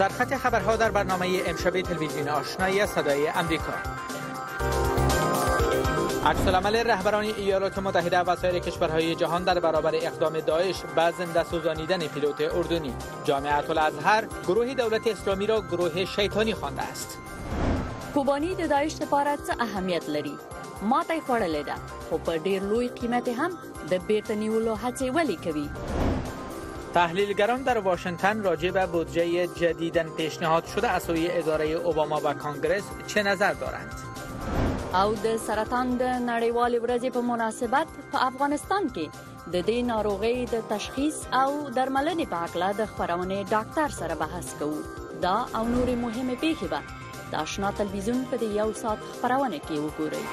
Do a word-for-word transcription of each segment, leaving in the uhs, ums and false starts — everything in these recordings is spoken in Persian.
سرخط خبرها در برنامه امشب تلویزیون آشنایی صدای امریکا. عکس‌العمل رهبران ایالات متحده و سایر کشورهای جهان در برابر اقدام داعش به زنده سوزانیدن پیلوت اردنی. جامعه الازهر گروه دولت اسلامی را گروه شیطانی خوانده است. کوبانی د داعش لپاره څه اهمیت لري؟ ماته خوړلې ده خو په ډیر لوی قیمت هم د بیرته نیولو هڅې ولې کوي؟ تحلیلگران در واشنگتن راجع به بودجه جدیداً پیشنهاد شده از سوی اداره اوباما و کانگرس چه نظر دارند؟ او د سرطان د نړیوالې ورځې په مناسبت په افغانستان کې د دې ناروغۍ د تشخیص او درملنې په اړه د خبرونه ډاکټر سره بحث کوو. دا او نورې مهمه پیښې به د آشنا تلویزیون په یو ساعت خبرونه کې وګورئ.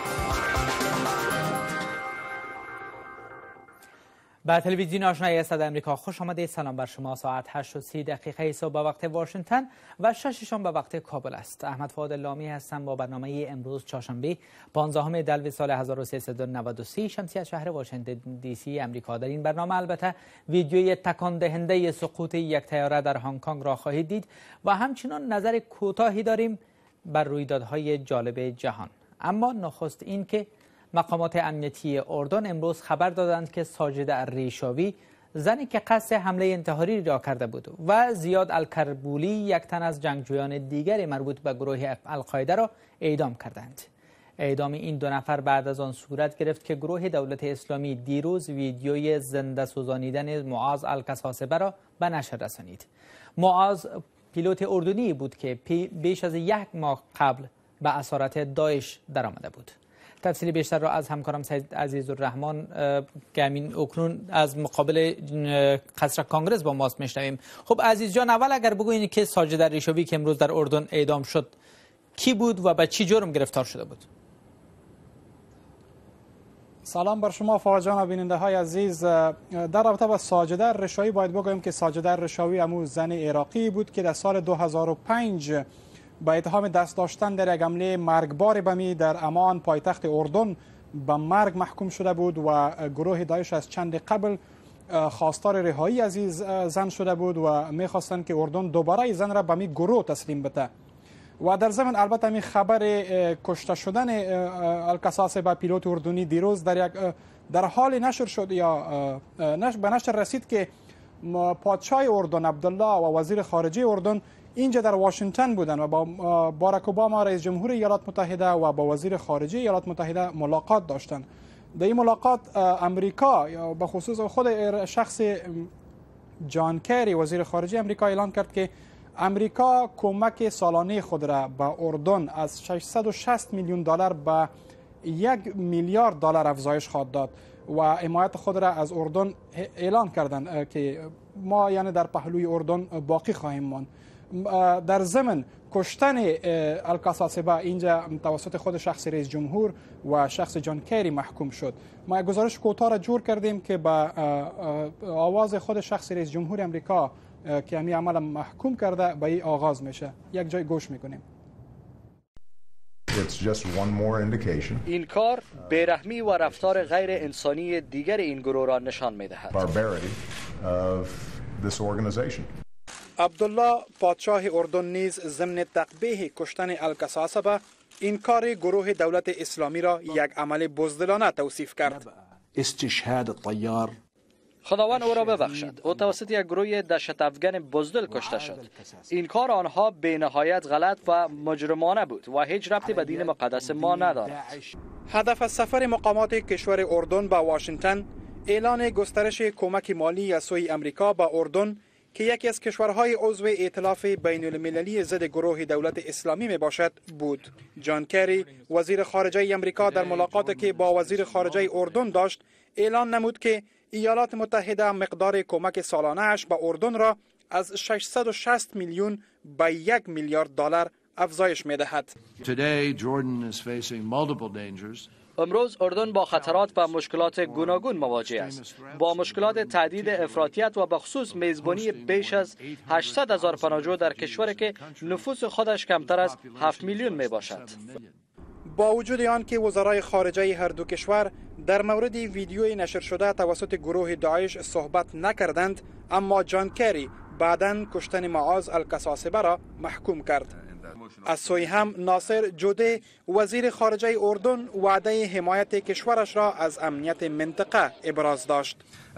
به تلویزیون آشنایی صدای امریکا خوش آمدید. سلام بر شما. ساعت هشت و سی دقیقه صبح به وقت واشنگتن و شش شام به وقت کابل است. احمد فؤاد لامی هستم با برنامه امروز چهارشنبه پانزدهم دلو سال هزار و سیصد و نود و سه شمسی از شهر واشنگتن دی سی امریکا. در این برنامه البته ویدیوی تکان دهنده سقوط یک طیاره در هنگ کنگ را خواهید دید و همچنین نظر کوتاهی داریم بر رویدادهای جالب جهان. اما نخست این که مقامات امنیتی اردن امروز خبر دادند که ساجده الریشاوی، زنی که قصد حمله انتحاری را کرده بود، و زیاد الکربولی، یک تن از جنگجویان دیگر مربوط به گروه القاعده را اعدام کردند. اعدام این دو نفر بعد از آن صورت گرفت که گروه دولت اسلامی دیروز ویدیوی زنده سوزانیدن معاذ الکساسبه را به نشر رسانید. معاذ پیلوت اردنی بود که بیش از یک ماه قبل به اسارت داعش درآمده بود. تفصیل بیشتر را از همکارم سید عزیزالرحمن که همین اکنون از مقابل قصر کانگرس با ماست میشنویم. خب عزیز جان، اول اگر بگویید که ساجد الریشاوی که امروز در اردن اعدام شد کی بود و به چی جرم گرفتار شده بود؟ سلام بر شما فواد جان و بیننده های عزیز. در رابطه با ساجده الریشاوی باید بگویم که ساجده الریشاوی امو زن عراقی بود که در سال دو هزار و پنج با اتهام دست داشتن در یک حمله مرگبار بمی در امان پایتخت اردن به مرگ محکوم شده بود و گروه داعش از چند قبل خواستار رهایی از این زن شده بود و میخواستند که اردن دوباره زن را به می گروه تسلیم بده. و در ضمن البته می خبر کشته شدن الکساسبه پیلوت اردنی دیروز در یک در حال نشر شد یا نش به نشر رسید که پادشاه اردن عبدالله و وزیر خارجه اردن اینجا در واشنگتن بودن و با باراک اوباما رئیس جمهور ایالات متحده و با وزیر خارجه ایالات متحده ملاقات داشتند. در این ملاقات امریکا یا به خصوص خود شخص جان کری وزیر خارجه امریکا اعلان کرد که امریکا کمک سالانه خود را به اردن از ششصد و شصت میلیون دلار به یک میلیارد دلار افزایش خواهد داد و حمایت خود را از اردن اعلان کردند که ما یعنی در پهلوی اردن باقی خواهیم ماند. در ضمن کشتن الکساسبه اینجا توسط خود شخص رئیس جمهور و شخص جان کری محکوم شد. ما گزارش کوتاه را جور کردیم که با آواز خود شخص رئیس جمهور امریکا که همین عمل محکوم کرده به این آغاز میشه. یک جای گوش میکنیم. این کار بیرحمی و رفتار غیر انسانی دیگر این گروه را نشان میدهد. عبدالله پادشاه اردن نیز ضمن تقبیح کشتن الکساسبه این کار گروه دولت اسلامی را یک عمل بزدلانه توصیف کرد. استشهاد الطیار خداوند او را ببخشد. او توسط یک گروه دهشت افغان بزدل کشته شد. این کار آنها به نهایت غلط و مجرمانه بود و هیچ ربطی به دین مقدس ما ندارد. هدف از سفر مقامات کشور اردن به واشنگتن اعلان گسترش کمک مالی از سوی امریکا به اردن که یکی از کشورهای عضو ائتلاف بین المللی ضد گروه دولت اسلامی می باشد بود. جان کری وزیر خارجه امریکا در ملاقاتی که با وزیر خارجه اردن داشت اعلان نمود که ایالات متحده مقدار کمک سالانه اش به اردن را از ششصد و شصت میلیون به یک میلیارد دلار افزایش می دهد. امروز اردن با خطرات و مشکلات گوناگون مواجه است. با مشکلات تعدید افراطیت و بخصوص میزبانی بیش از هشتصد هزار پناهجو در کشوری که نفوس خودش کمتر از هفت میلیون می باشد. با وجود آن که وزرای خارجه هر دو کشور در مورد ویدیوی نشر شده توسط گروه داعش صحبت نکردند، اما جان کری بعداً کشتن معاذ الکساسبه را محکوم کرد. از سوی هم ناصر جوده وزیر خارجه اردن وعده حمایت کشورش را از امنیت منطقه ابراز داشت.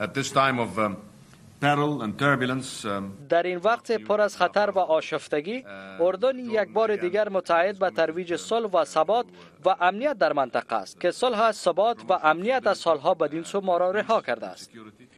در این وقت پر از خطر و آشفتگی، اردن یک بار دیگر متعهد به ترویج صلح و ثبات و امنیت در منطقه است که صلح، ثبات و امنیت از سالها بدین سو ما را رها کرده است.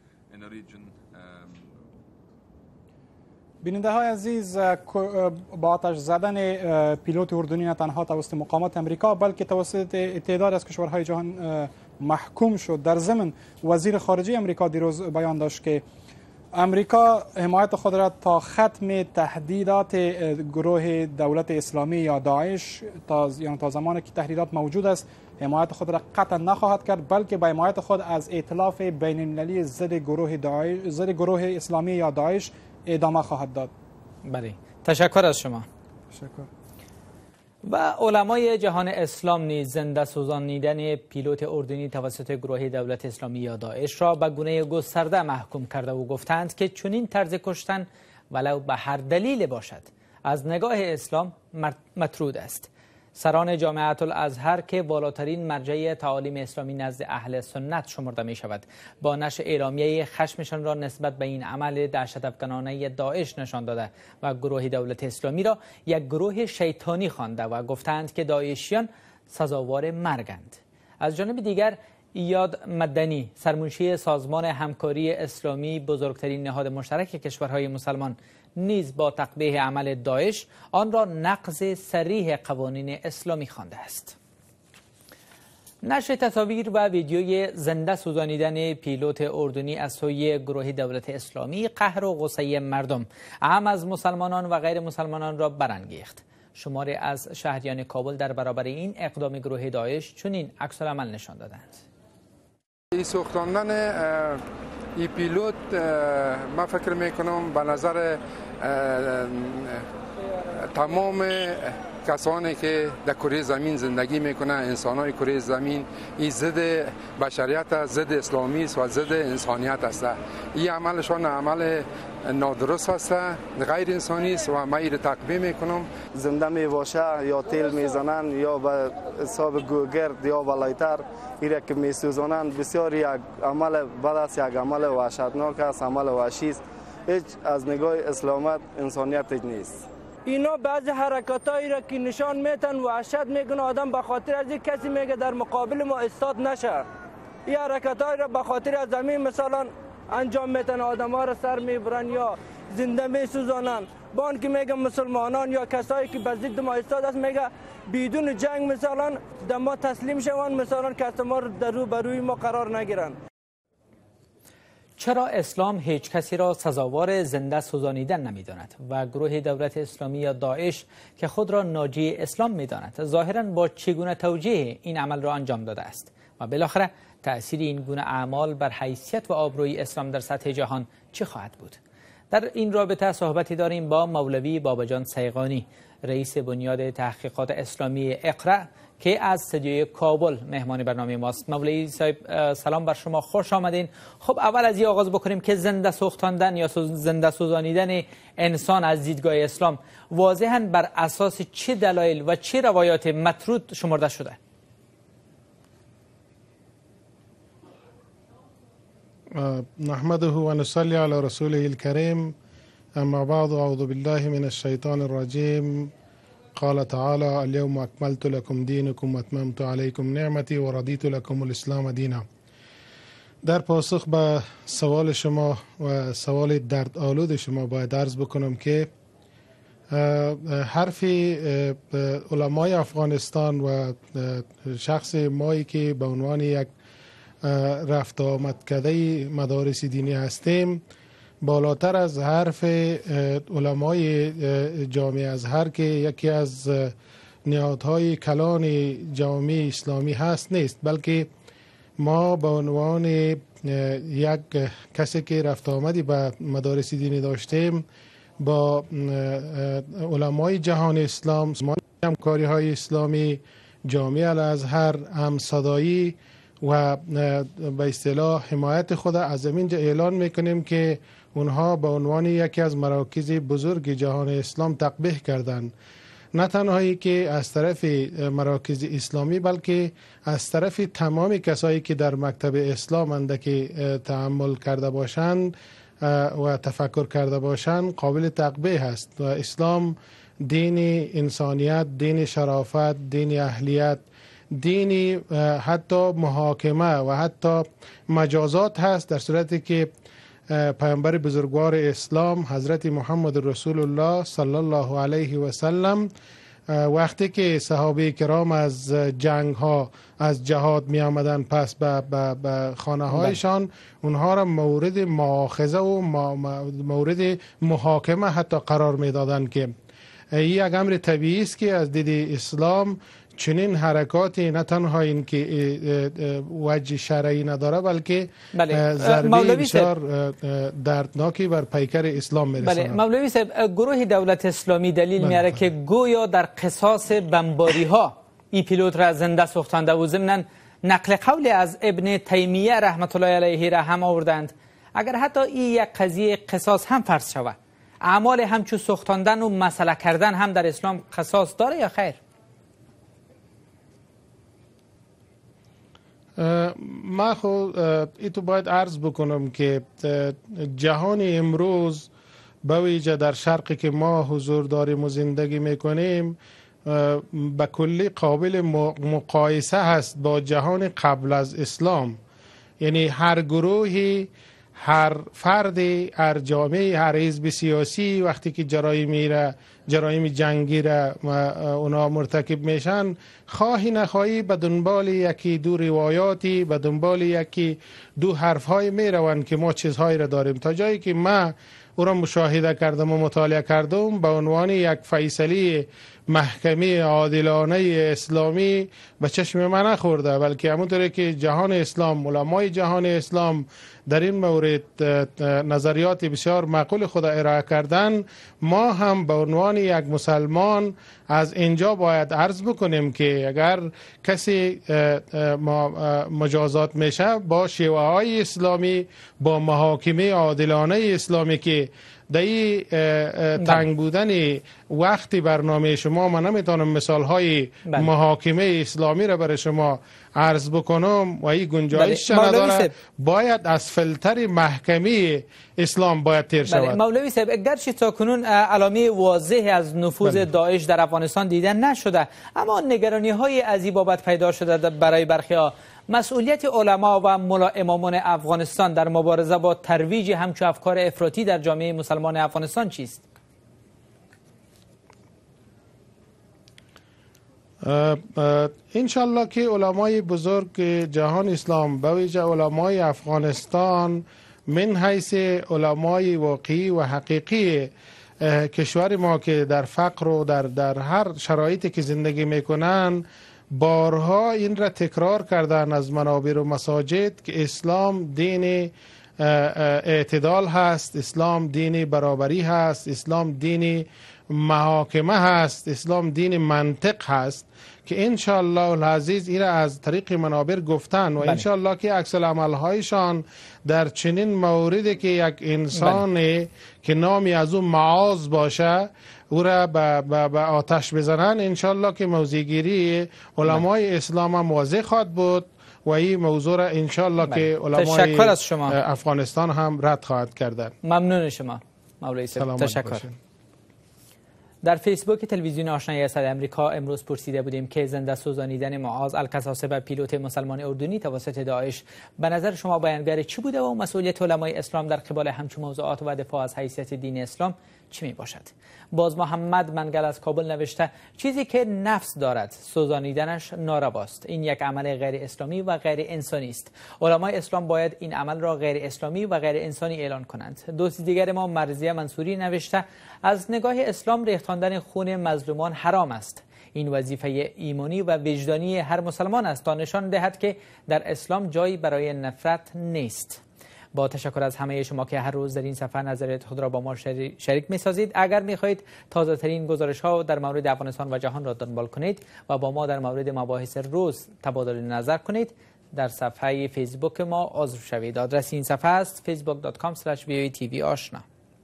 بیننده های عزیز، با آتش زدن پیلوت اردنی نه تنها توسط مقامات امریکا بلکه توسط تعداد از کشورهای جهان محکوم شد. در ضمن وزیر خارجه امریکا دیروز بیان داشت که امریکا حمایت خود را تا ختم تهدیدات گروه دولت اسلامی یا داعش تا یعنی تا زمانی که تهدیدات موجود است حمایت خود را قطعا نخواهد کرد، بلکه به حمایت خود از ائتلاف بین المللی ضد گروه داعش ضد گروه اسلامی یا داعش ادامه خواهد داد. بله، تشکر از شما. تشکر. و علمای جهان اسلام نیز زنده سوزانیدن پیلوت اردنی توسط گروه دولت اسلامی یا داعش را به گونه گسترده محکوم کرده و گفتند که چنین طرز کشتن ولو به هر دلیل باشد از نگاه اسلام مطرود است. سران جامعه الازهر که بالاترین مرجع تعالیم اسلامی نزد اهل سنت شمرده می شود، با نشر اعلامیه خشمشان را نسبت به این عمل دهشت افکنانه داعش نشان داده و گروه دولت اسلامی را یک گروه شیطانی خوانده و گفتند که داعشیان سزاوار مرگند. از جانب دیگر ایاد مدنی، سرمنشی سازمان همکاری اسلامی، بزرگترین نهاد مشترک کشورهای مسلمان، نیز با تقبیح عمل داعش آن را نقض صریح قوانین اسلامی خوانده است. نشر تصاویر و ویدیوی زنده سوزانیدن پیلوت اردنی از سوی گروه دولت اسلامی قهر و غصه مردم، عام از مسلمانان و غیر مسلمانان را برانگیخت. شماری از شهریان کابل در برابر این اقدام گروه داعش چنین عکس‌العمل نشان دادند. این سوختاندن این پیلوت من فکر میکنم به نظر تمام کسانی که در کره زمین زندگی میکنن، انسانای کره زمین، این ضد بشریت است، ضد اسلامی است و ضد انسانیت است. این عملشان عمل نادرست است، غیر انسانی است و من این تقبیح میکنم. زنده میباشه یا تیل میزنن یا به حساب گرد یا ولایتر ایره که میسوزانن، بسیار یک عمل بد است، یک عمل وحشتناک است، عمل وحشی است. هیچ از نگاه اسلامت انسانیت نیست. اینا بعضی حرکاتایی را که نشان میتن وحشت میکنه آدم به خاطر از یک کسی میگه در مقابل ما استاد نشه. این حرکاتایی را به خاطر از زمین مثلا انجام میتن، آدم ها را سر میبرن یا زنده میسوزانن. با آن که میگه مسلمانان یا کسایی که به ضد ما استاد است میگه بدون جنگ مثلا در ما تسلیم شوند، مثلا کس ما در رو بروی ما قرار نگیرن. چرا اسلام هیچ کسی را سزاوار زنده سوزانیدن نمی‌داند و گروه دولت اسلامی یا داعش که خود را ناجی اسلام می‌داند ظاهراً با چگونه توجیه این عمل را انجام داده است و بالاخره تأثیر این گونه اعمال بر حیثیت و آبروی اسلام در سطح جهان چه خواهد بود؟ در این رابطه صحبتی داریم با مولوی باباجان سیغانی، رئیس بنیاد تحقیقات اسلامی اقرا که از استودیوی کابل مهمان برنامه ماست. مولوی صاحب سلام بر شما، خوش آمدین. خب اول از این آغاز بکنیم که زنده سوختاندن یا زنده سوزانیدن انسان از دیدگاه اسلام واضحاً بر اساس چه دلایل و چه روایات مطرود شمرده شده؟ نحمده و نصلی علی رسوله الکریم، اما بعد، اعوذ بالله من الشیطان الرجیم. قال تعالى اليوم اكملت لكم دينكم واتممت عليكم نعمتي ورضيت لكم الاسلام دینا. در پاسخ به سوال شما و سوال دردآلود شما باید عرض بکنم که حرف علمای افغانستان و شخص مایی که به عنوان یک رفت آمد کرده مدارس دینی هستیم بالاتر از حرف علمای جامعه ازهر که یکی از نهادهای کلان جامعه اسلامی هست نیست، بلکه ما به عنوان یک کسی که رفت آمدی به مدارس دینی داشتیم با علمای جهان اسلام، همکاری های اسلامی، جامعه الازهر، هم صدایی و به اصطلاح حمایت خود از اینجا اعلان میکنیم که اونها به عنوان یکی از مراکز بزرگ جهان اسلام تقبیح کردند. نه تنهایی که از طرف مراکز اسلامی بلکه از طرف تمام کسایی که در مکتب اسلام اندکی تأمل کرده باشند و تفکر کرده باشند قابل تقبیح است. و اسلام دین انسانیت، دین شرافت، دین اهلیت، دین حتی محاکمه و حتی مجازات هست، در صورتی که پیامبر بزرگوار اسلام حضرت محمد رسول الله صلی الله علیه و سلم وقتی که صحابه کرام از جنگ ها از جهاد می آمدن پس به, به, به خانه هایشان اونها را مورد مؤاخذه و مورد محاکمه حتی قرار می دادن که این یک امر طبیعی است که از دید اسلام چنین حرکاتی نه تنها این که وجه شرعی نداره بلکه ضربه بسیار دردناکی بر پیکر اسلام میرسونه. بله مولوی صاحب، گروه دولت اسلامی دلیل میاره که گویا در قصاص بمباری ها این پیلوت را زنده سوختانده و ضمن نقل قول از ابن تیمیه رحمت الله علیه را هم آوردند. اگر حتی این یک قضیه قصاص هم فرض شود، اعمال همچون سوختاندن و مسئله کردن هم در اسلام قصاص داره یا خیر؟ ما خود ایتو باید عرض بکنم که جهان امروز به ویژه در شرقی که ما حضور داریم و زندگی میکنیم به کلی قابل مقایسه هست با جهان قبل از اسلام. یعنی هر گروهی، هر فردی، هر جامعه، هر حزب سیاسی وقتی که جرایمی را جرایم جنگی را اونا مرتکب میشن، خواهی نخواهی به دنبال یکی دو روایاتی، به دنبال یکی دو حرفهای میروند که ما چیزهایی را داریم. تا جایی که ما او را مشاهده کردم و مطالعه کردم به عنوان یک فیصله محکمه عادلانه اسلامی به چشم من نخورده، بلکه همونطوری که جهان اسلام، علمای جهان اسلام در این مورد نظریات بسیار معقول خود ارائه کردن، ما هم به عنوان یک مسلمان از اینجا باید عرض بکنیم که اگر کسی مجازات میشه با شیوه های اسلامی، با محاکمه عادلانه اسلامی که دایی تنگ بودن وقتی برنامه شما من نمیتونم مثال های محاکمه اسلامی را برای شما عرض بکنم و این گنجایش نداره. باید از فلتر محکمه اسلام باید تیر شود. مولوی صاحب، اگرچه تا کنون علامه واضحی از نفوذ بله. داعش در افغانستان دیده نشده، اما نگرانی های از این بابت پیدا شده برای برخی ها. مسئولیت علما و ملا امامان افغانستان در مبارزه با ترویج همچون افکار افراطی در جامعه مسلمان افغانستان چیست؟ انشالله که علمای بزرگ جهان اسلام به ویژه علمای افغانستان من حیث علمای واقعی و حقیقی کشور ما که در فقر و در, در هر شرایطی که زندگی میکنن بارها این را تکرار کردن از منابر و مساجد که اسلام دین اعتدال هست، اسلام دین برابری هست، اسلام دین محاکمه هست، اسلام دین منطق هست که انشاءالله العزیز این را از طریق منابر گفتن و بله. انشاءالله که عکس العمل هایشان در چنین موردی که یک انسان بله. که نامی از اون معاذ باشه او را به آتش بزنن، انشاءالله که موضع‌گیری علمای بله. اسلام هم واضح خواهد بود و این موضوع را انشاءالله بله. که علمای افغانستان هم رد خواهد کردن. ممنون شما مولوی صاحب، تشکر. باشید. در فیسبوک تلویزیون آشنایی صدای امریکا امروز پرسیده بودیم که زنده سوزانیدن معاذ الکساسبه پیلوت مسلمان اردنی توسط داعش به نظر شما بیانگر چی بوده و مسئولیت علمای اسلام در قبال همچون موضوعات و دفاع از حیثیت دین اسلام چی می باشد؟ باز محمد منگل از کابل نوشته چیزی که نفس دارد سوزانیدنش نارواست. این یک عمل غیر اسلامی و غیر انسانی است. علمای اسلام باید این عمل را غیر اسلامی و غیر انسانی اعلان کنند. دوست دیگر ما مرضیه منصوری نوشته از نگاه اسلام ریختاندن خون مظلومان حرام است. این وظیفه ایمانی و وجدانی هر مسلمان است تا نشان دهد که در اسلام جایی برای نفرت نیست. با تشکر از همه شما که هر روز در این صفحه نظریات خود را با ما شریک می سازید. اگر می خواهید تازه ترین گزارش ها در مورد افغانستان و جهان را دنبال کنید و با ما در مورد مباحث روز تبادل نظر کنید، در صفحه فیسبوک ما عضو شوید. آدرس این صفحه است فیسبوک دات کام اسلش وی او ای تی وی آشنا.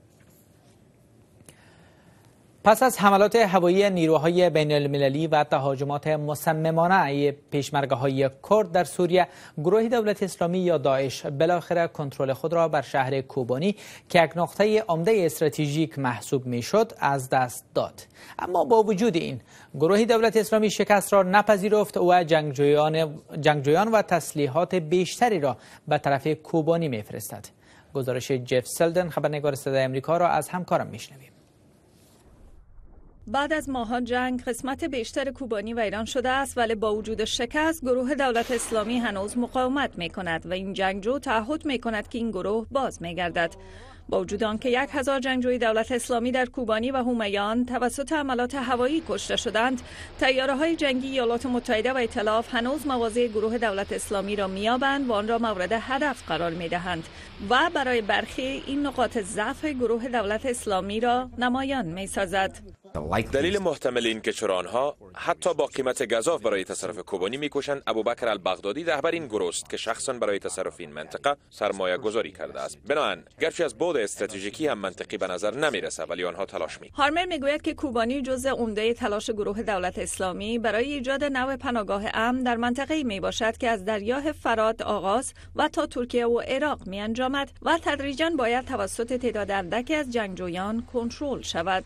پس از حملات هوایی نیروهای بین المللی و تهاجمات مصممانه پیشمرگه‌های کرد در سوریه، گروه دولت اسلامی یا داعش بالاخره کنترل خود را بر شهر کوبانی که یک نقطه عمده استراتژیک محسوب میشد از دست داد. اما با وجود این، گروه دولت اسلامی شکست را نپذیرفت و جنگجویان جنگجویان و تسلیحات بیشتری را به طرف کوبانی میفرستد. گزارش جف سلدن، خبرنگار صدای آمریکا، را از همکارم میشنویم. بعد از ماهان جنگ قسمت بیشتر کوبانی ویران شده است، ولی با وجود شکست گروه دولت اسلامی هنوز مقاومت می کند و این جنگجو تعهد می کند که این گروه باز می گردد. با وجود آنکه یک هزار جنگجوی دولت اسلامی در کوبانی و همیان توسط حملات هوایی کشته شدند، طیاره‌های جنگی ایالات متحده و ائتلاف هنوز مواضع گروه دولت اسلامی را می‌یابند و آن را مورد هدف قرار می‌دهند و برای برخی این نقاط ضعف گروه دولت اسلامی را نمایان می‌سازد. دلیل محتمل این که چرا آنها حتی با قیمت گزاف برای تصرف کوبانی می‌کوشند ابوبکر البغدادی رهبر این گروه است که شخصاً برای تصرف این منطقه سرمایه گذاری کرده است. بنابراین گرچه از بعد استراتژیکی هم منطقی به نظر نمیرسه، ولی آنها تلاش می. هارمر میگوید که کوبانی جزء عمده تلاش گروه دولت اسلامی برای ایجاد نوع پناهگاه امن در منطقه‌ای می باشد که از دریای فرات آغاز و تا ترکیه و عراق می انجامد و تدریجاً باید توسط تعداد اندکی از جنگجویان کنترل شود.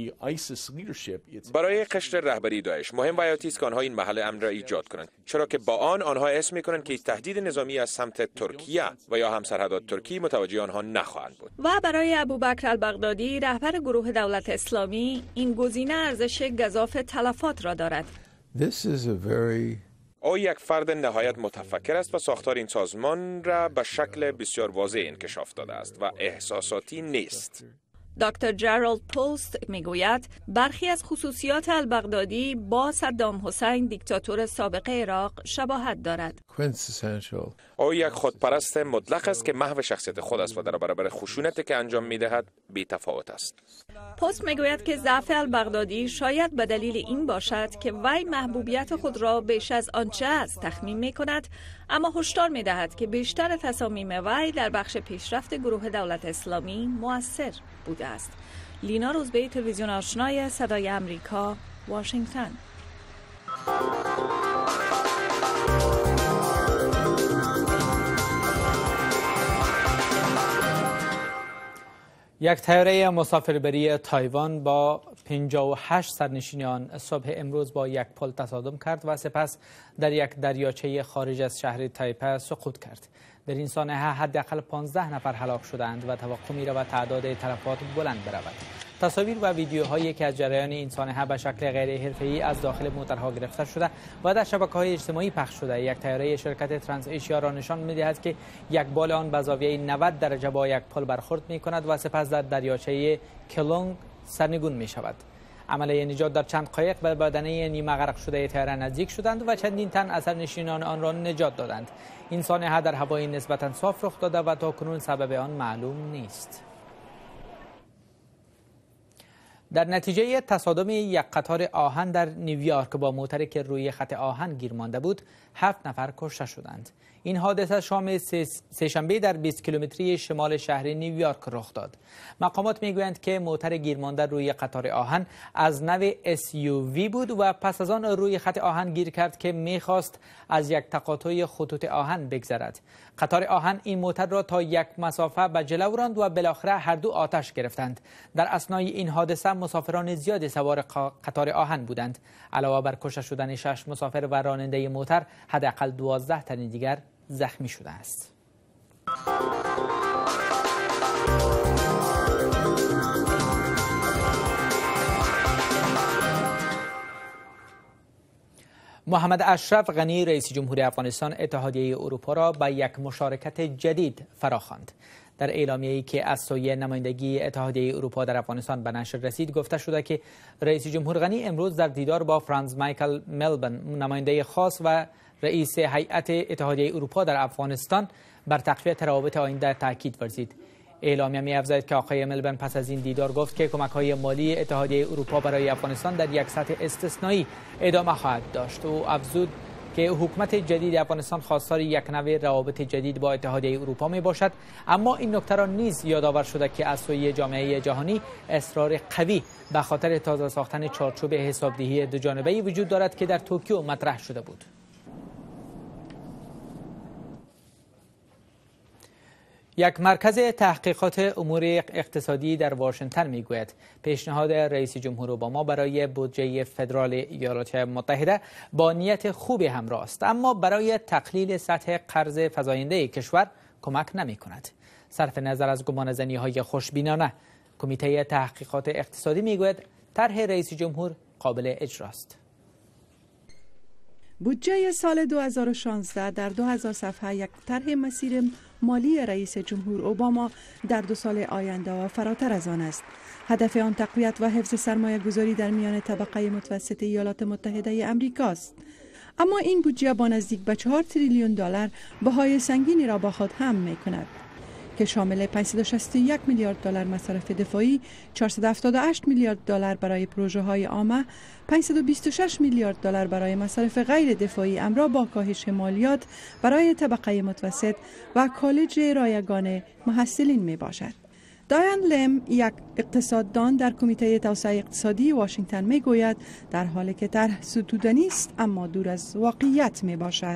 برای قشر رهبری داعش مهم و حیاتی است که آنها این محل امن را ایجاد کنند، چرا که با آن آنها اسم می‌کنند که تهدید نظامی از سمت ترکیه و یا همسرحدات ترکی متوجه آنها نخواهند بود. و برای ابوبکر البغدادی رهبر گروه دولت اسلامی این گزینه ارزش گزاف تلفات را دارد. very... او یک فرد نهایت متفکر است و ساختار این سازمان را به شکل بسیار واضح انکشاف داده است و احساساتی نیست. دکتر جرالد پوست میگوید برخی از خصوصیات البغدادی با صدام حسین دیکتاتور سابق عراق شباهت دارد. او یک خودپرست مطلق است که محو شخصیت خود است و در برابر خشونتی که انجام میدهد بی‌تفاوت است. پوست میگوید که ضعف البغدادی شاید به دلیل این باشد که وی محبوبیت خود را بیش از آنچه است تخمین میکند، اما هشدار میدهد که بیشتر تصامیم وی در بخش پیشرفت گروه دولت اسلامی مؤثر بوده است. لینا روزبه، تلویزیون آشنای صدای آمریکا، واشنگتن. یک طیاره مسافربری تایوان با پنجاه و هشت سرنشینان صبح امروز با یک پل تصادم کرد و سپس در یک دریاچه خارج از شهر تایپه سقوط کرد. در این سانحه حداقل پانزده نفر هلاک شدند و توقع می‌رود تعداد تلفات بلند برود. تصاویر و ویدیوهایی که از جریان این سانحه به شکل غیر حرفه‌ای از داخل موترها گرفته شده و در شبکه‌های اجتماعی پخش شده یک طیاره شرکت ترانس ایشیا را نشان می‌دهد که یک بال آن به زاویه نود درجه با یک پل برخورد می‌کند و سپس در دریاچه کلونگ سرنگون می‌شود. عملیه نجات در چند قایق به بدنه نیمه غرق شده طیاره نزدیک شدند و چندین تن از سرنشینان آن را نجات دادند. این سانحه در هوای نسبتاً صاف رخ داده و تاکنون سبب آن معلوم نیست. در نتیجه تصادم یک قطار آهن در نیویورک با موتری که روی خط آهن گیر مانده بود، هفت نفر کشته شدند. این حادثه شام سه‌شنبه در بیست کیلومتری شمال شهر نیویورک رخ داد. مقامات میگویند که موتر گیرمانده روی قطار آهن از نوع اس یو وی بود و پس از آن روی خط آهن گیر کرد که میخواست از یک تقاطع خطوط آهن بگذرد. قطار آهن این موتر را تا یک مسافه به جلو راند و بالاخره هر دو آتش گرفتند. در اثنای این حادثه مسافران زیادی سوار قطار آهن بودند. علاوه بر کشته شدن شش مسافر و راننده موتر، حداقل دوازده تن دیگر زخمی شده است. محمد اشرف غنی رئیس جمهوری افغانستان اتحادیه اروپا را به یک مشارکت جدید فراخواند. در اعلامیه‌ای که از سوی نمایندگی اتحادیه اروپا در افغانستان به نشر رسید گفته شده که رئیس جمهور غنی امروز در دیدار با فرانس مایکل ملبن، نماینده خاص و رئیس هیئت اتحادیه اروپا در افغانستان، بر تقویت روابط آینده تاکید ورزید. اعلامیه می‌افزاید که آقای ملبن پس از این دیدار گفت که کمک‌های مالی اتحادیه اروپا برای افغانستان در یک سطح استثنایی ادامه خواهد داشت. او افزود که حکومت جدید افغانستان خواستار یک نوع روابط جدید با اتحادیه اروپا می باشد، اما این نکته را نیز یادآور شده که از سوی جامعه جهانی اصرار قوی به خاطر تازه ساختن چارچوب حسابدهی دوجانبه‌ای وجود دارد که در توکیو مطرح شده بود. یک مرکز تحقیقات امور اقتصادی در واشنگتن میگوید پیشنهاد رئیس جمهور اوباما برای بودجه فدرال ایالات متحده با نیت خوبی همراه است، اما برای تقلیل سطح قرض فزاینده کشور کمک نمی کند. صرف نظر از گمانه‌زنی های خوشبینانه، کمیته تحقیقات اقتصادی میگوید طرح رئیس جمهور قابل اجراست. بودجه سال دو هزار و شانزده در دو هزار صفحه یک طرح مسیر مالی رئیس جمهور اوباما در دو سال آینده و فراتر از آن است. هدف آن تقویت و حفظ سرمایه گذاری در میان طبقه متوسط ایالات متحده امریکا است. اما این بودجه با نزدیک به چهار تریلیون دلار بهای سنگینی را با خود هم می کند که شامل پانصد و شصت و یک میلیارد دلار مصارف دفاعی، چهارصد و هفتاد و هشت میلیارد دلار برای پروژه های عامه، پانصد و بیست و شش میلیارد دلار برای مصارف غیر دفاعی همراه با کاهش مالیات برای طبقه متوسط و کالج رایگان محصلین می باشد. دایان لم، یک اقتصاددان در کمیته توسعه اقتصادی واشنگتن می گوید در حالی که طرح ستودنی است اما دور از واقعیت می باشد.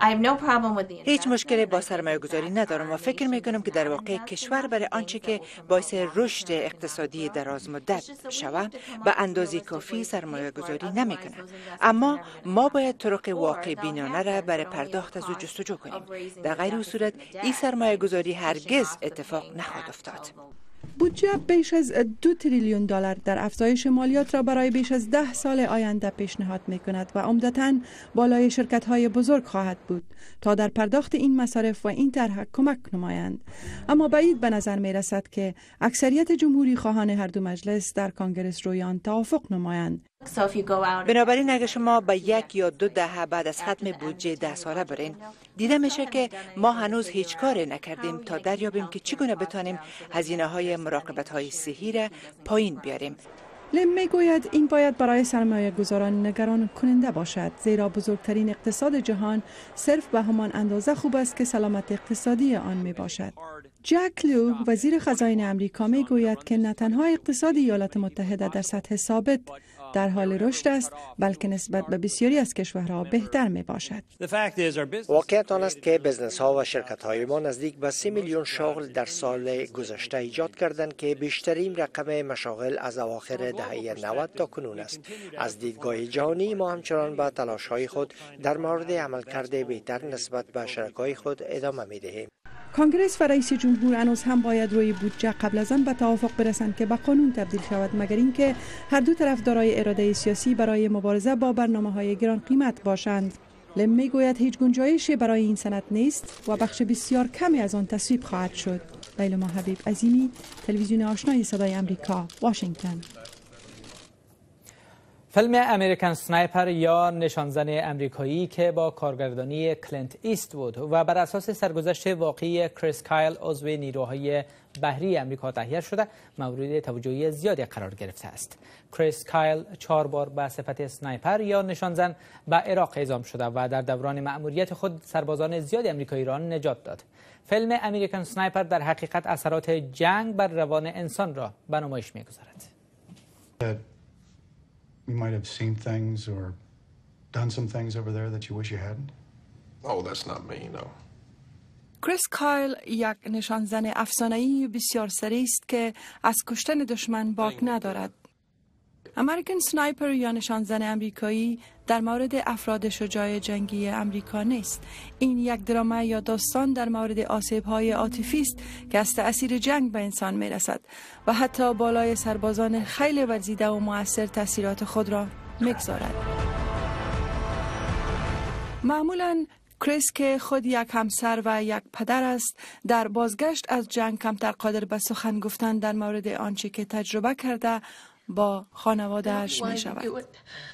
هیچ مشکلی با سرمایه گذاری ندارم و فکر می کنم که در واقع کشور برای آنچه که باعث رشد اقتصادی دراز مدت شود به اندازه کافی سرمایه گذاری نمی کنه. اما ما باید طرق واقع بینانه را برای پرداخت از او جستجو کنیم. در غیر این صورت این سرمایه گذاری هرگز اتفاق نخواهد افتاد. بودجه بیش از دو تریلیون دلار در افزایش مالیات را برای بیش از ده سال آینده پیشنهاد می کند و عمدتاً بالای شرکت های بزرگ خواهد بود تا در پرداخت این مصارف و این طرح کمک نمایند. اما بعید به نظر می رسد که اکثریت جمهوری خواهان هر دو مجلس در کانگرس روی آن توافق نمایند. بنابراین اگر شما به یک یا دو دهه بعد از ختم بودجه ده ساله برین، دیده میشه که ما هنوز هیچ کاری نکردیم تا دریابیم که چگونه بتانیم هزینه های مراقبت های صحی را پایین بیاریم. لم میگوید این باید برای سرمایه گذاران نگران کننده باشد، زیرا بزرگترین اقتصاد جهان صرف به همان اندازه خوب است که سلامت اقتصادی آن می باشد. جک لو، وزیر خزاین امریکا، می گوید که نه تنها اقتصاد ایالات متحده در سطح ثابت در حال رشد است، بلکه نسبت به بسیاری از کشورها بهتر می باشد. واقعیت آن است که بزنس ها و شرکت های ما نزدیک به سی میلیون شغل در سال گذشته ایجاد کردند که بیشترین رقم مشاغل از اواخر دهه نود تا کنون است. از دیدگاه جهانی ما همچنان به تلاش های خود در مورد عملکرد بهتر نسبت به شرکای خود ادامه می دهیم. کانگرس و رئیس جمهور هنوز هم باید روی بودجه قبل از آن به توافق برسند که به قانون تبدیل شود، مگر اینکه هر دو طرف دارای اراده سیاسی برای مبارزه با برنامه‌های گران قیمت باشند. لم میگوید هیچ گنجایشی برای این سند نیست و بخش بسیار کمی از آن تصویب خواهد شد. لیلا حبیب عظیمی، تلویزیون آشنای صدای آمریکا، واشنگتن. فیلم امریکن سنایپر یا نشانزن امریکایی که با کارگردانی کلینت ایستوود و بر اساس سرگذشت واقعی کریس کایل عضو نیروهای بحری امریکا تهیه شده مورد توجه زیادی قرار گرفته است. کریس کایل چهار بار به صفت سنایپر یا نشانزن به عراق اعزام شده و در دوران مأموریت خود سربازان زیادی امریکایی را نجات داد. فیلم امریکن سنایپر در حقیقت اثرات جنگ بر روان انسان را به نمایش می‌گذارد. You might have seen things or done some things over there that you wish you hadn't. Oh, that's not me, no. کریس کایل یک نشانزن افسانه‌ای بسیار سریع است که از کشتن دشمن باک ندارد. امریکن سنایپر یا نشانزن امریکایی در مورد افراد شجاع جنگی امریکا نیست. این یک درام یا داستان در مورد آسیب‌های عاطفی است که از تأثیر جنگ به انسان می‌رسد و حتی بالای سربازان خیلی ورزیده و مؤثر تأثیرات خود را می‌گذارد. معمولاً کریس که خود یک همسر و یک پدر است، در بازگشت از جنگ کمتر قادر به سخن گفتن در مورد آنچه که تجربه کرده با خانواده‌اش می شود.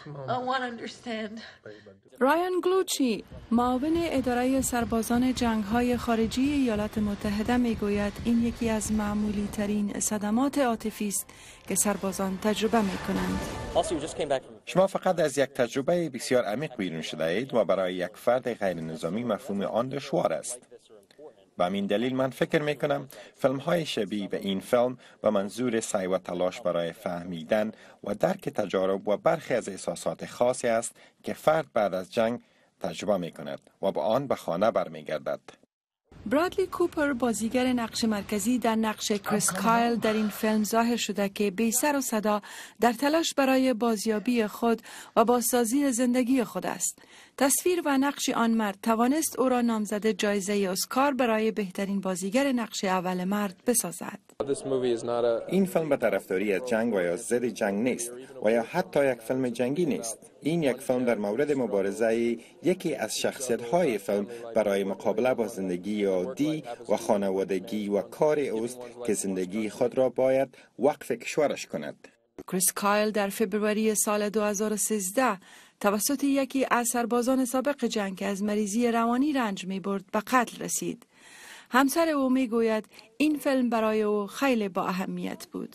رایان گلوچی، معاون اداره سربازان جنگ‌های خارجی ایالات متحده می گوید این یکی از معمولی ترین صدمات عاطفی است که سربازان تجربه می کنند. شما فقط از یک تجربه بسیار عمیق بیرون شده اید و برای یک فرد غیر نظامی مفهوم آن دشوار است. به همین دلیل من فکر می کنم فیلم های شبیه به این فیلم به منظور سعی و تلاش برای فهمیدن و درک تجارب و برخی از احساسات خاصی است که فرد بعد از جنگ تجربه می کند و با آن به خانه برمی گردد. برادلی کوپر، بازیگر نقش مرکزی در نقش کریس کایل در این فیلم ظاهر شده که بی سر و صدا در تلاش برای بازیابی خود و بازسازی زندگی خود است. تصویر و نقش آن مرد توانست او را نامزد جایزه اسکار برای بهترین بازیگر نقش اول مرد بسازد. این فیلم به طرفداری از جنگ و یا ضد جنگ نیست و یا حتی یک فیلم جنگی نیست. این یک فیلم در مورد مبارزه یکی از شخصیت‌های فیلم برای مقابله با زندگی عادی و خانوادگی و کار اوست که زندگی خود را باید وقف کشورش کند. کریس کایل در فبروری سال دو هزار و سیزده توسط یکی از سربازان سابق جنگ که از مریضی روانی رنج می برد به قتل رسید. همسر او می گوید این فیلم برای او خیلی با اهمیت بود.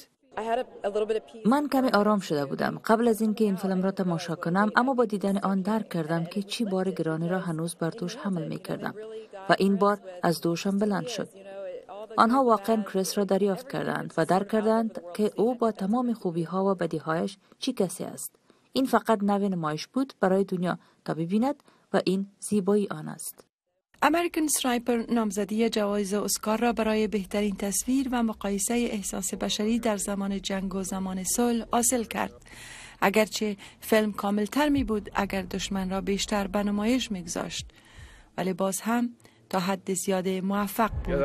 من کمی آرام شده بودم قبل از اینکه این فیلم را تماشا کنم، اما با دیدن آن درک کردم که چی بار گرانی را هنوز بر دوش حمل می کردم و این بار از دوشم بلند شد. آنها واقعا کریس را دریافت کردند و درک کردند که او با تمام خوبی ها و بدی هایش چی کسی است. این فقط نوع نمایش بود برای دنیا تا ببیند و این زیبایی آن است. امریکن سنایپر نامزدی جوایز اسکار را برای بهترین تصویر و مقایسه احساس بشری در زمان جنگ و زمان صلح حاصل کرد. اگرچه فیلم کاملتر می بود اگر دشمن را بیشتر به نمایش می گذاشت، ولی باز هم تا حد زیاده موفق بود.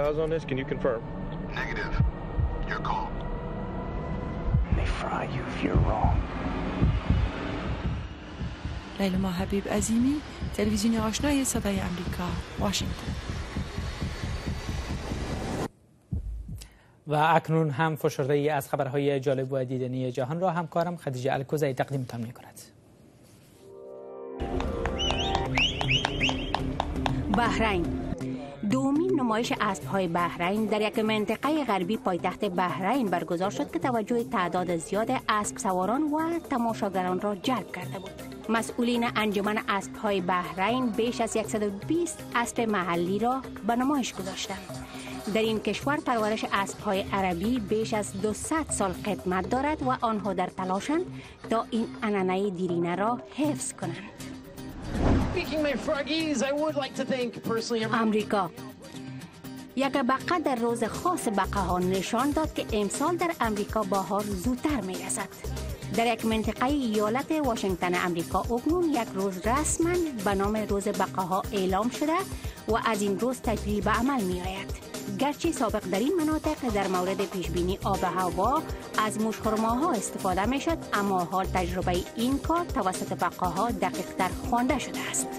لیلا حبیب عظیمی، تلویزیون آشنای صدای امریکا، واشنگتن. و اکنون هم فشرده ای از خبرهای جالب و دیدنی جهان را همکارم خدیجه الکوزی تقدیمتان می کند. بحرین، دومین نمایش اسب‌های بحرین در یک منطقه غربی پایتخت بحرین برگزار شد که توجه تعداد زیاد اسب سواران و تماشاگران را جلب کرده بود. مسئولین انجمن اسب‌های بحرین بیش از صد و بیست اسب محلی را به نمایش گذاشتند. در این کشور پرورش اسب‌های عربی بیش از دویست سال قدمت دارد و آنها در تلاشند تا این عنعنه دیرینه را حفظ کنند. امریکا، یک بقه در روز خاص بقه ها نشان داد که امسال در امریکا بهار زودتر می رسد. در یک منطقه ایالت واشنگتن امریکا اکنون یک روز رسما به نام روز بقه ها اعلام شده و از این روز تجربه به عمل می آید. گرچه سابق در این مناطق در مورد پیشبینی آب و هوا از موشخرماها استفاده می شد، اما حال تجربه این کار توسط بقه ها دقیق تر خوانده شده است.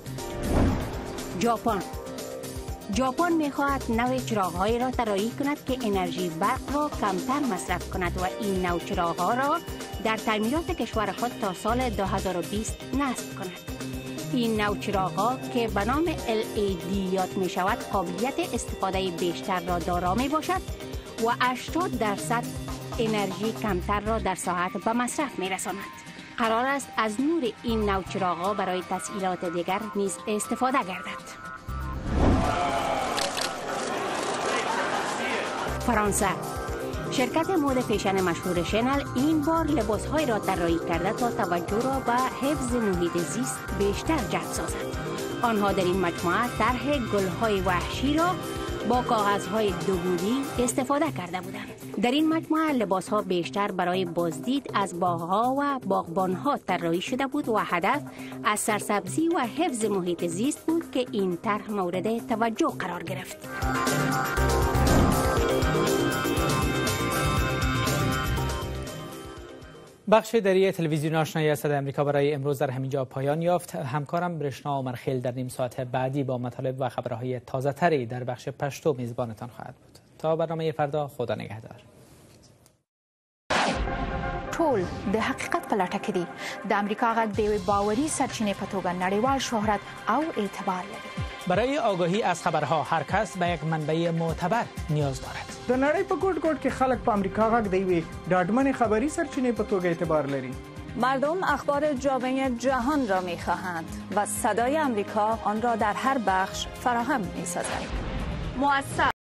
ژاپن ژاپن می خواهد نوع چراغ‌هایی را طراحی کند که انرژی برق را کمتر مصرف کند و این نوع چراغ‌ها را در تعمیرات کشور خود تا سال دو هزار و بیست نصب کند. این نوع چراغ‌ها که به نام ال ای دی یاد می شود قابلیت استفاده بیشتر را دارا می باشد و هشتاد درصد انرژی کمتر را در ساعت به مصرف می رساند. قرار است از نور این نوع چراغ‌ها برای تسهیلات دیگر نیز استفاده گردد. فرانسه، شرکت مد فیشن مشهور شنل این بار لباس‌های را طراحی کرده تا توجه را به حفظ محیط زیست بیشتر جلب سازد. آنها در این مجموعه طرح گل‌های وحشی را با کاغذهای دوبودی استفاده کرده بودند. در این مجموعه لباس‌ها بیشتر برای بازدید از باغ‌ها و باغبان‌ها طراحی شده بود و هدف از سرسبزی و حفظ محیط زیست بود که این طرح مورد توجه قرار گرفت. بخش دری تلویزیون آشنای صدای امریکا برای امروز در همینجا پایان یافت. همکارم برشنا عمرخیل در نیم ساعت بعدی با مطالب و خبرهای تازه تری در بخش پشتو میزبانتان خواهد بود. تا برنامه فردا، خدا نگهدار. ټول د حقیقت په لټه کې دي. د امریکا غږ د یوې باوري سرچینې په توګه نړیوال شهرت او اعتبار لري. برای آگاهی از خبرها هر کس به یک منبع معتبر نیاز دارد. د نړۍ په ګوټ ګوټ کې خلک په امریکا غږ د یوې ډاډمنې خبري سرچینې په توګه اعتبار لري. مردم اخبار جامع جهان را می‌خواهند و صدای امریکا آن را در هر بخش فراهم می‌سازد. مؤثر